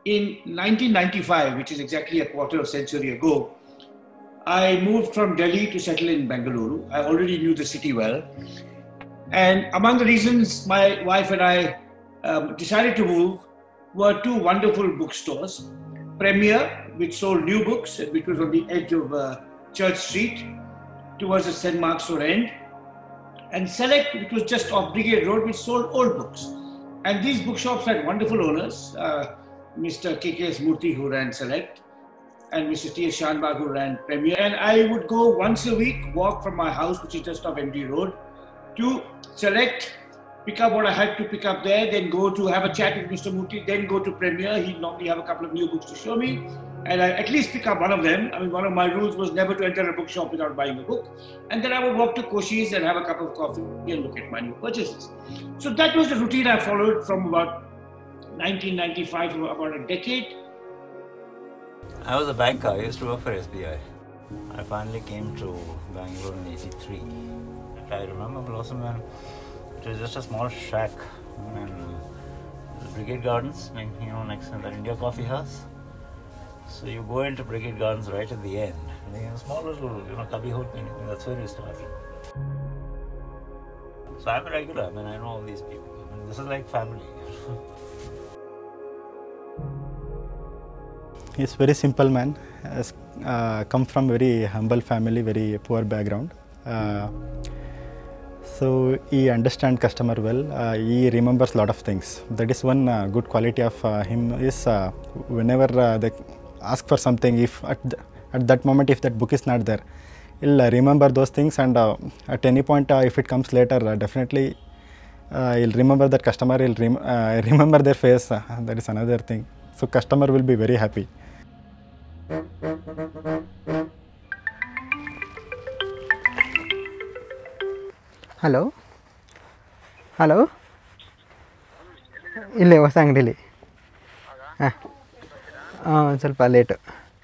In 1995, which is exactly a quarter of a century ago, I moved from Delhi to settle in Bengaluru. I already knew the city well. And among the reasons my wife and I decided to move were two wonderful bookstores. Premier, which sold new books, which was on the edge of Church Street towards the St. Mark's Road end, and Select, which was just off Brigade Road, which sold old books. And these bookshops had wonderful owners, Mr. K.K.S. Murthy, who ran Select, and Mr. T.S. Shanbag, who ran Premier. And I would go once a week, walk from my house, which is just off MD Road, to Select, pick up what I had to pick up there, then go to have a chat with Mr. Murthy, then go to Premier. He'd normally have a couple of new books to show me, and I at least pick up one of them. I mean, one of my rules was never to enter a bookshop without buying a book. And then I would walk to Koshi's and have a cup of coffee and look at my new purchases. So that was the routine I followed from about 1995 for about a decade. I was a banker. I used to work for SBI. I finally came to Bangalore in '83. I remember Blossom when it was just a small shack in Brigade Gardens, next to the India Coffee House. So you go into Brigade Gardens right at the end. A small little, cubby hole thing. That's where we started. So I'm a regular. I know all these people. This is like family. He's very simple man. Has come from very humble family, very poor background. So he understands customer well. He remembers a lot of things. That is one good quality of him is whenever they ask for something, if at that moment if that book is not there, he'll remember those things, and at any point if it comes later, definitely he'll remember that customer. He'll remember their face. That is another thing. So customer will be very happy. Hello hello ಇಲ್ಲೇ ಹೊಸ ಅಂಗಡೀಲಿ ಒಂದು ಸ್ವಲ್ಪ late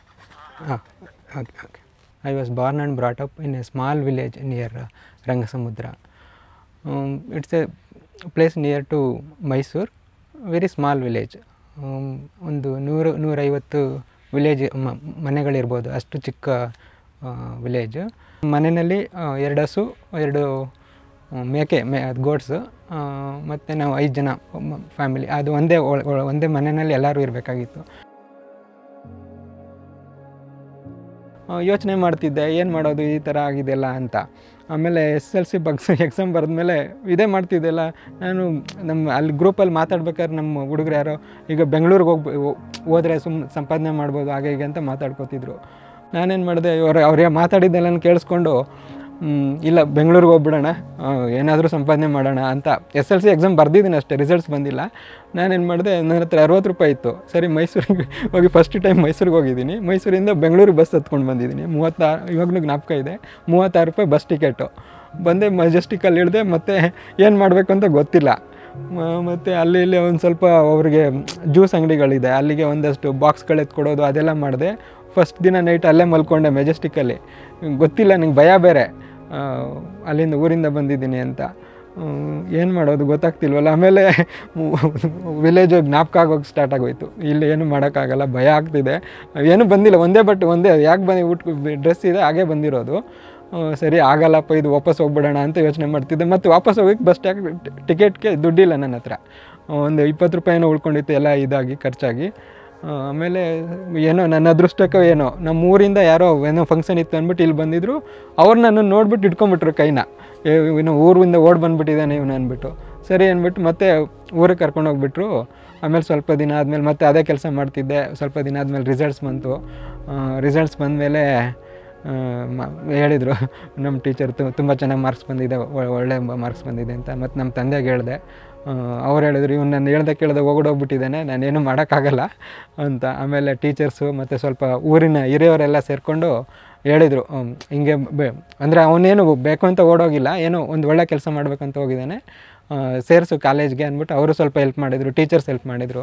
okay I was born and brought up in a small village near Rangasamudra. It's a place near to Mysuru, very small village. ಒಂದು 100-150 village ಮನೆಗಳಿರ್ಬೋದು, ಅಷ್ಟು ಚಿಕ್ಕ village. ಮನೆಯಲ್ಲಿ 2 ಹಸು, 2 ಮೇಕೆ ಗೋಡ್ಸು, ಮತ್ತು ನಾವು 5 ಜನ ಫ್ಯಾಮಿಲಿ. ಅದು ಒಂದೇ ಮನೆಯಲ್ಲಿ ಎಲ್ಲರೂ ಇರಬೇಕಾಗಿತ್ತು. ಯೋಚನೆ ಮಾಡ್ತಿದ್ದೆ ಏನು ಮಾಡೋದು, ಈ ಥರ ಆಗಿದೆಯಲ್ಲ ಅಂತ. ಆಮೇಲೆ SSLC ಎಕ್ಸಾಮ್ ಬರೆದ್ಮೇಲೆ ಇದೇ ಮಾಡ್ತಿದ್ದೆಲ್ಲ ನಾನು. ಅಲ್ಲಿ ಗ್ರೂಪಲ್ಲಿ ಮಾತಾಡ್ಬೇಕಾದ್ರೆ ನಮ್ಮ ಹುಡುಗರು ಯಾರೋ ಈಗ ಬೆಂಗಳೂರಿಗೆ ಹೋದರೆ ಸಂಪಾದನೆ ಮಾಡ್ಬೋದು ಹಾಗೆ ಹೀಗೆ ಅಂತ ಮಾತಾಡ್ಕೋತಿದ್ರು. ನಾನೇನು ಮಾಡಿದೆ, ಅವ್ರು ಮಾತಾಡಿದ್ದೆಲ್ಲ ಕೇಳಿಸ್ಕೊಂಡು ಇಲ್ಲ ಬೆಂಗಳೂರಿಗೆ ಹೋಗ್ಬಿಡೋಣ, ಏನಾದರೂ ಸಂಪಾದನೆ ಮಾಡೋಣ ಅಂತ. SSLC ಎಕ್ಸಾಮ್ ಬರ್ದಿದ್ದೀನಿ ಅಷ್ಟೇ, ರಿಸಲ್ಟ್ಸ್ ಬಂದಿಲ್ಲ. ನಾನೇನು ಮಾಡಿದೆ, ನನ್ನ ಹತ್ರ 60 ರೂಪಾಯಿ ಇತ್ತು. ಸರಿ ಮೈಸೂರಿಗೆ ಹೋಗಿ ಫಸ್ಟ್ ಟೈಮ್ ಮೈಸೂರಿಗೆ ಹೋಗಿದ್ದೀನಿ. ಮೈಸೂರಿಂದ ಬೆಂಗಳೂರಿಗೆ ಬಸ್ ಹತ್ಕೊಂಡು ಬಂದಿದ್ದೀನಿ. 36, ಇವಾಗಲೂ ಜ್ಞಾಪಕ ಇದೆ, 36 ರೂಪಾಯಿ ಬಸ್ ಟಿಕೆಟು. ಬಂದೆ ಮೆಜೆಸ್ಟಿಕಲ್ಲಿ ಇಳಿದೆ. ಮತ್ತು ಏನು ಮಾಡಬೇಕು ಅಂತ ಗೊತ್ತಿಲ್ಲ. ಮತ್ತು ಅಲ್ಲಿ ಇಲ್ಲಿ ಒಂದು ಸ್ವಲ್ಪ ಅವ್ರಿಗೆ ಜ್ಯೂಸ್ ಅಂಗಡಿಗಳಿದೆ, ಅಲ್ಲಿಗೆ ಒಂದಷ್ಟು ಬಾಕ್ಸ್ಗಳು ಎತ್ಕೊಡೋದು ಅದೆಲ್ಲ ಮಾಡಿದೆ. ಫಸ್ಟ್ ದಿನ ನೈಟ್ ಅಲ್ಲೇ ಮಲ್ಕೊಂಡೆ ಮೆಜೆಸ್ಟಿಕಲ್ಲಿ. ಗೊತ್ತಿಲ್ಲ, ನಂಗೆ ಭಯ ಬೇರೆ, ಅಲ್ಲಿಂದ ಊರಿಂದ ಬಂದಿದ್ದೀನಿ ಅಂತ. ಏನು ಮಾಡೋದು ಗೊತ್ತಾಗ್ತಿಲ್ವಲ್ಲ. ಆಮೇಲೆ ವಿಲೇಜ್ ಜ್ಞಾಪಕ ಆಗೋಕ್ಕೆ ಸ್ಟಾರ್ಟ್ ಆಗೋಯ್ತು. ಇಲ್ಲಿ ಏನು ಮಾಡೋಕ್ಕಾಗಲ್ಲ, ಭಯ ಆಗ್ತಿದೆ. ಏನೂ ಬಂದಿಲ್ಲ, ಒಂದೇ ಯಾಕೆ ಡ್ರೆಸ್ ಇದೆ ಹಾಗೇ ಬಂದಿರೋದು. ಸರಿ ಆಗಲ್ಲಪ್ಪ, ಇದು ವಾಪಸ್ ಹೋಗ್ಬಿಡೋಣ ಅಂತ ಯೋಚನೆ ಮಾಡ್ತಿದ್ದೆ. ಮತ್ತು ವಾಪಸ್ ಹೋಗೋಕ್ಕೆ ಬಸ್ ಟಿಕೆಟ್ಗೆ ದುಡ್ಡಿಲ್ಲ ನನ್ನ ಹತ್ರ. ಒಂದು 20 ರೂಪಾಯಿನೋ ಉಳ್ಕೊಂಡಿತ್ತು, ಎಲ್ಲ ಇದಾಗಿ ಖರ್ಚಾಗಿ. ಆಮೇಲೆ ಏನೋ ನನ್ನ ಅದೃಷ್ಟಕ್ಕೋ ಏನೋ ನಮ್ಮ ಊರಿಂದ ಯಾರೋ ಏನೋ ಫಂಕ್ಷನ್ ಇತ್ತು ಅಂದ್ಬಿಟ್ಟು ಇಲ್ಲಿ ಬಂದಿದ್ದರು. ಅವ್ರು ನನ್ನನ್ನು ನೋಡ್ಬಿಟ್ಟು ಇಟ್ಕೊಂಬಿಟ್ರು ಕೈನ. ಇನ್ನು ಊರಿಂದ ಓಡಿ ಬಂದುಬಿಟ್ಟಿದ್ದಾನೆ ಇವನು ಅಂದ್ಬಿಟ್ಟು. ಸರಿ ಅಂದ್ಬಿಟ್ಟು ಮತ್ತೆ ಊರಿಗೆ ಕರ್ಕೊಂಡೋಗ್ಬಿಟ್ರು. ಆಮೇಲೆ ಸ್ವಲ್ಪ ದಿನ ಆದಮೇಲೆ ಮತ್ತೆ ಅದೇ ಕೆಲಸ ಮಾಡ್ತಿದ್ದೆ. ಸ್ವಲ್ಪ ದಿನ ಆದಮೇಲೆ ರಿಸಲ್ಟ್ಸ್ ಬಂತು. ರಿಸಲ್ಟ್ಸ್ ಬಂದಮೇಲೆ ಹೇಳಿದರು ನಮ್ಮ ಟೀಚರ್ ತುಂಬ ಚೆನ್ನಾಗಿ ಮಾರ್ಕ್ಸ್ ಬಂದಿದೆ, ಒಳ್ಳೆ ಮಾರ್ಕ್ಸ್ ಬಂದಿದೆ ಅಂತ. ಮತ್ತು ನಮ್ಮ ತಂದೆಗೆ ಹೇಳಿದೆ. ಅವ್ರು ಹೇಳಿದ್ರು, ಇವ್ನು ನಾನು ಹೇಳ್ದೆ ಕೇಳ್ದೆ ಓಡೋಗ್ಬಿಟ್ಟಿದ್ದಾನೆ, ನಾನೇನು ಮಾಡೋಕ್ಕಾಗಲ್ಲ ಅಂತ. ಆಮೇಲೆ ಟೀಚರ್ಸು ಮತ್ತು ಸ್ವಲ್ಪ ಊರಿನ ಹಿರಿಯವರೆಲ್ಲ ಸೇರಿಕೊಂಡು ಹೇಳಿದರು, ಹಿಂಗೆ ಅಂದರೆ ಅವನೇನು ಬೇಕು ಅಂತ ಓಡೋಗಿಲ್ಲ, ಏನೋ ಒಂದು ಒಳ್ಳೆ ಕೆಲಸ ಮಾಡಬೇಕಂತ ಹೋಗಿದ್ದಾನೆ, ಸೇರಿಸು ಕಾಲೇಜ್ಗೆ ಅಂದ್ಬಿಟ್ಟು ಅವರು ಸ್ವಲ್ಪ ಹೆಲ್ಪ್ ಮಾಡಿದರು, ಟೀಚರ್ಸ್ ಹೆಲ್ಪ್ ಮಾಡಿದರು.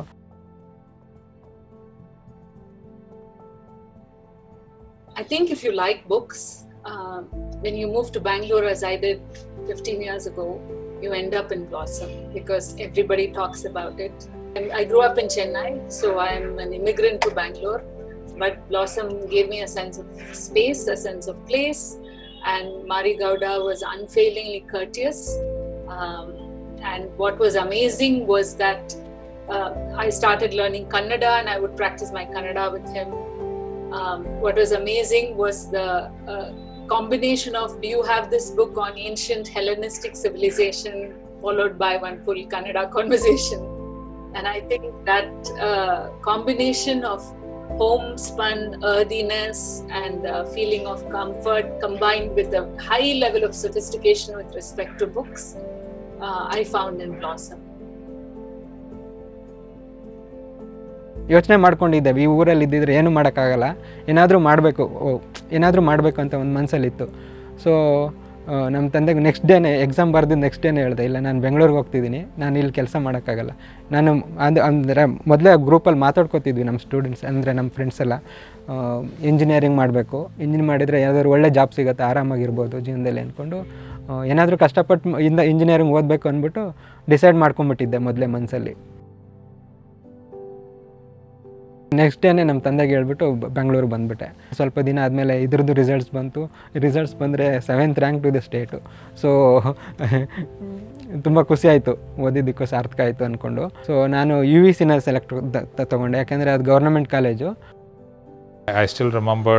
I think if you like books, when you move to Bangalore as I did 15 years ago, you end up in Blossom because everybody talks about it. I grew up in Chennai, so I'm an immigrant to Bangalore. But Blossom gave me a sense of space, a sense of place, and Mari Gowda was unfailingly courteous. And what was amazing was that I started learning Kannada, and I would practice my Kannada with him. What was amazing was the combination of, do you have this book on ancient Hellenistic civilization, followed by one full Kannada conversation. And I think that combination of homespun earthiness and a feeling of comfort combined with a high level of sophistication with respect to books, I found in Blossom. ಯೋಚನೆ ಮಾಡ್ಕೊಂಡಿದ್ದೇವೆ, ಈ ಊರಲ್ಲಿ ಇದ್ದಿದ್ರೆ ಏನು ಮಾಡೋಕ್ಕಾಗಲ್ಲ, ಏನಾದರೂ ಮಾಡಬೇಕು ಅಂತ ಒಂದು ಮನಸ್ಸಲ್ಲಿತ್ತು. ಸೊ ನಮ್ಮ ತಂದೆಗೆ ನೆಕ್ಸ್ಟ್ ಡೇನೇ ಎಕ್ಸಾಮ್ ಬರೆದಿದ್ದು ನೆಕ್ಸ್ಟ್ ಡೇನೇ ಹೇಳಿದೆ, ಇಲ್ಲ ನಾನು ಬೆಂಗಳೂರಿಗೆ ಹೋಗ್ತಿದ್ದೀನಿ, ನಾನು ಇಲ್ಲಿ ಕೆಲಸ ಮಾಡೋಕ್ಕಾಗಲ್ಲ. ನಾನು ಅಂದರೆ ಮೊದಲೇ ಗ್ರೂಪಲ್ಲಿ ಮಾತಾಡ್ಕೊತಿದ್ವಿ ನಮ್ಮ ಸ್ಟೂಡೆಂಟ್ಸ್, ಅಂದರೆ ನಮ್ಮ ಫ್ರೆಂಡ್ಸ್ ಎಲ್ಲ, ಇಂಜಿನಿಯರಿಂಗ್ ಮಾಡಬೇಕು, ಮಾಡಿದರೆ ಯಾವ್ದಾದ್ರು ಒಳ್ಳೆ ಜಾಬ್ ಸಿಗುತ್ತೆ, ಆರಾಮಾಗಿರ್ಬೋದು ಜೀವನದಲ್ಲಿ ಅಂದ್ಕೊಂಡು ಏನಾದರೂ ಕಷ್ಟಪಟ್ಟು ಇಂಜಿನಿಯರಿಂಗ್ ಓದಬೇಕು ಅಂದ್ಬಿಟ್ಟು ಡಿಸೈಡ್ ಮಾಡ್ಕೊಂಬಿಟ್ಟಿದ್ದೆ ಮೊದಲೇ ಮನಸ್ಸಲ್ಲಿ. ನೆಕ್ಸ್ಟ್ ಡೇನೇ ನಮ್ಮ ತಂದೆಗೆ ಹೇಳ್ಬಿಟ್ಟು ಬೆಂಗಳೂರು ಬಂದುಬಿಟ್ಟೆ. ಸ್ವಲ್ಪ ದಿನ ಆದಮೇಲೆ ಇದ್ರದ್ದು ರಿಸಲ್ಟ್ಸ್ ಬಂತು. ರಿಸಲ್ಟ್ಸ್ ಬಂದರೆ 7th rank to the state. So ತುಂಬ ಖುಷಿ ಆಯಿತು, ಓದಿದ್ದಕ್ಕೂ ಸಾರ್ಥಕ ಆಯಿತು ಅಂದ್ಕೊಂಡು. ಸೊ ನಾನು UVCನ ಸೆಲೆಕ್ಟ್ ತೊಗೊಂಡೆ, ಯಾಕೆಂದರೆ ಅದು government college. I still remember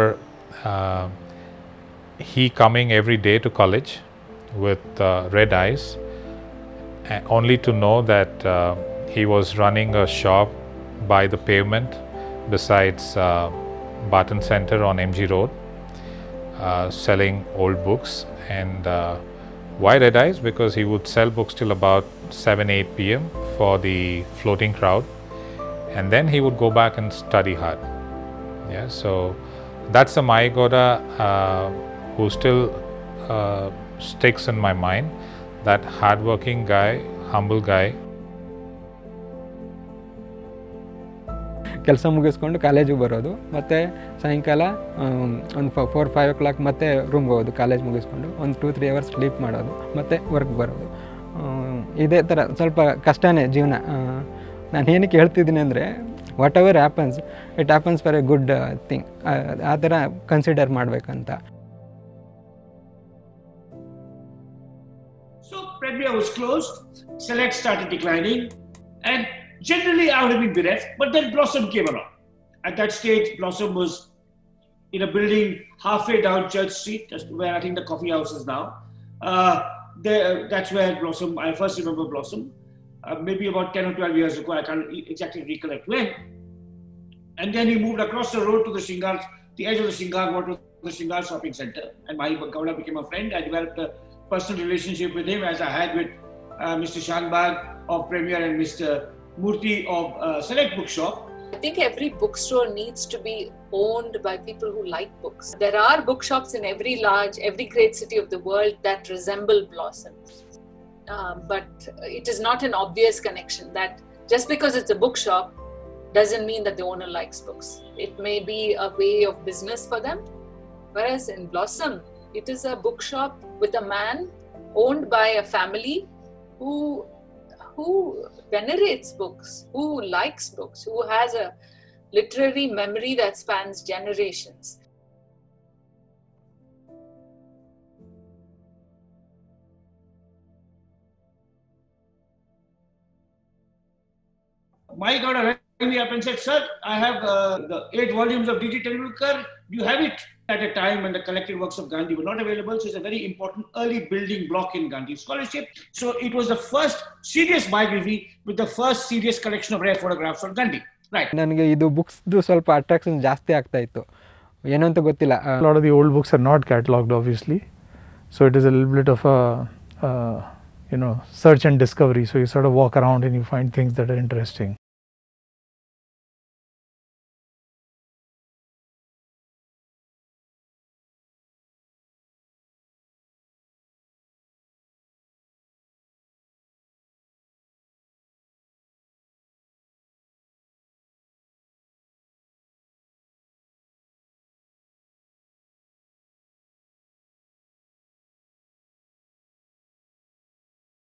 he coming every day to college with red eyes, only to know that he was running a shop by the pavement besides Barton Center on MG Road, selling old books. And why red eyes? Because he would sell books till about 7-8 p.m. for the floating crowd, and then he would go back and study hard. Yeah, so that's the Mari Gowda who still sticks in my mind, that hardworking guy, humble guy. ಕೆಲಸ ಮುಗಿಸ್ಕೊಂಡು ಕಾಲೇಜಿಗೆ ಬರೋದು, ಮತ್ತು ಸಾಯಂಕಾಲ ಒಂದು 4-5 o'clock ಮತ್ತೆ ರೂಮ್ಗೆ ಹೋಗೋದು. ಕಾಲೇಜ್ ಮುಗಿಸ್ಕೊಂಡು ಒಂದು 2-3 hours ಸ್ಲೀಪ್ ಮಾಡೋದು, ಮತ್ತು ವರ್ಕ್ ಬರೋದು. ಇದೇ ಥರ ಸ್ವಲ್ಪ ಕಷ್ಟನೇ ಜೀವನ. ನಾನು ಏನಕ್ಕೆ ಹೇಳ್ತಿದ್ದೀನಿ ಅಂದರೆ, whatever happens, it happens for a good thing, ಆ ಥರ ಕನ್ಸಿಡರ್ ಮಾಡಬೇಕಂತ. So Premier was closed, Select started declining, and generally I would have been bereft, but then Blossom came along. At that stage, Blossom was in a building halfway down Church Street, just where I think the coffee house is now. That's where Blossom, I first remember Blossom, maybe about 10 or 12 years ago, I can't exactly recollect when. And then he moved across the road to the Shingar, the edge of the Shingar, what was the Shingar shopping center. And Mari Gowda became a friend. I developed a personal relationship with him, as I had with Mr. Shanbag of Premier and Mr. Murthy of Select Bookshop. I think every bookstore needs to be owned by people who like books. There are bookshops in every great city of the world that resemble Blossom. But it is not an obvious connection that just because it's a bookshop doesn't mean that the owner likes books. It may be a way of business for them. Whereas in Blossom, it is a bookshop with a man owned by a family who venerates books, who likes books, who has a literary memory that spans generations. Mari Gowda rang me up and said, "Sir, I have the 8 volumes of D.T. Tendulkar. Do you have it?" At a time when the collected works of Gandhi were not available, so it's a very important early building block in Gandhi scholarship. So it was the first serious biography with the first serious collection of rare photographs of Gandhi. Right. ನನಗೆ ಇದು ಬುಕ್ಸ್ದು ಸ್ವಲ್ಪ attraction ಜಾಸ್ತಿ ಆಗ್ತಾ ಇತ್ತು, ಏನೋ ಅಂತ ಗೊತ್ತಿಲ್ಲ. A lot of the old books are not catalogued, obviously, so it is a little bit of a search and discovery. So you sort of walk around and you find things that are interesting.